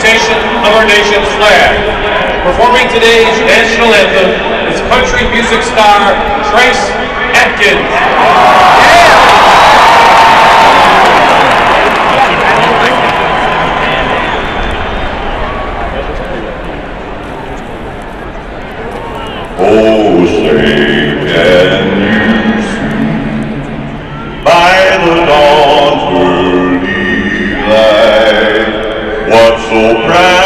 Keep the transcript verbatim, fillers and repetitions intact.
proclamation of our nation's flag. Performing today's national anthem is country music star Trace Atkins. Oh, say can you see by the dawn's early light what so proud